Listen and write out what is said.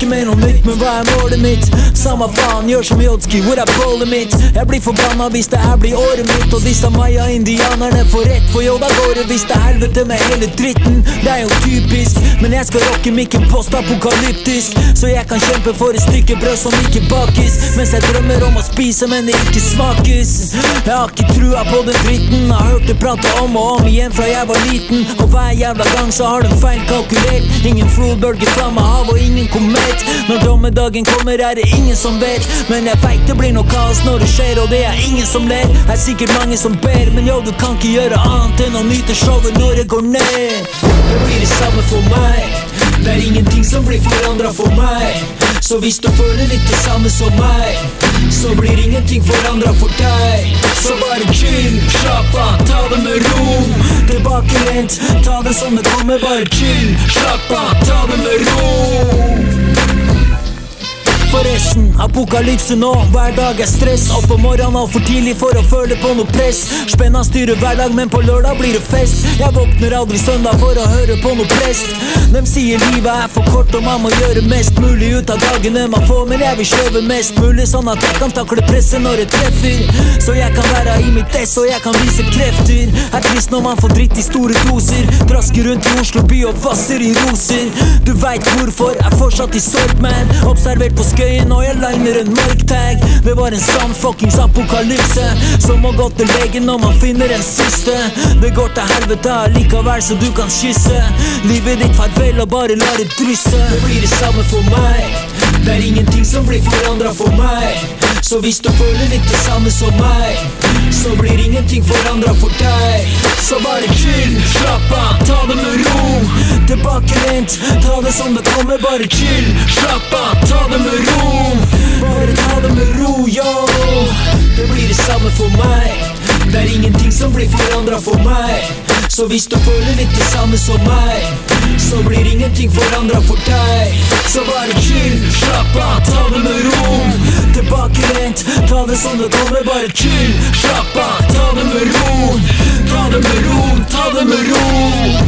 ikke mer noe nytt, men hva er målet mitt? Samme faen, gjør som Jodski, hvor er bålet mitt? Jeg blir forbanna hvis det her blir året mitt, og disse maya-indianerne får rett, for jo da går det hvis det helvete med hele dritten. Det er jo typisk, men jeg skal rocke mikken post-apokalyptisk, så jeg kan kjempe for et stykke brød som ikke bakes, mens jeg drømmer om å spise, men det ikke smakes. Jeg har ikke trua på den dritten, har hørt det prate om og om igjen fra jeg var liten, og hver jævla gang så har den feil kalkulert. Ingen flodbølge fra med hav og ingen komet. Når dommedagen kommer er det ingen som vet, men jeg vet det blir noe kaos når det skjer, og det er ingen som ler. Er sikkert mange som ber, men jo, du kan ikke gjøre annet enn å nyte showet når det går ned. Det blir det samme for meg, det er ingenting som blir forandret for meg. Så hvis du føler litt det samme som meg, så blir ingenting forandret for deg. Så bare chill, slapp av, ta det med ro. Tilbakelent, ta det som det kommer, bare chill, slapp av, ta det med ro. Forresten, apokalypse nå, hver dag er stress. Opp om morgenen og for tidlig for å føle på noe press. Spenna styrer hver dag, men på lørdag blir det fest. Jeg våkner aldri søndag for å høre på noe prest. De sier livet er for kort og man må gjøre mest mulig ut av dagene man får, men jeg vil kjøve mest mulig, sånn at jeg kan takle presset når det treffer. Så jeg kan være i mitt ess og jeg kan vise krefter. Er trist når man får dritt i store doser, trasker rundt i Oslo by og vasser i roser. Du vet hvorfor, er fortsatt i sorg, man. Observert på skøyen og jeg liner en mørk tag. Det var en sann fuckings apokalypse, som må gå til legen når man finner en siste. Det går til helvete likevel så du kan kysse. Livet ditt farvel og bare la det drysse. Det blir det samme for meg, det er ingenting som blir forandret for meg. Så hvis du føler litt det samme som meg, så blir ingenting forandret for deg. Så bare chill, slapp av, ta det med ro. Tilbakelent, ta det som det kommer, bare chill, slapp av, ta det med ro. Bare ta det med ro, yo. Det blir det samme for meg, det er ingenting som blir forandret for meg. Så hvis du føler litt det samme som meg, så blir ingenting forandret for deg. Så bare chill, slapp av, ta det med ro. Tilbakelent, ta det som det kommer, bare chill, slapp av, ta det med ro. Ta det med ro, ta det med ro.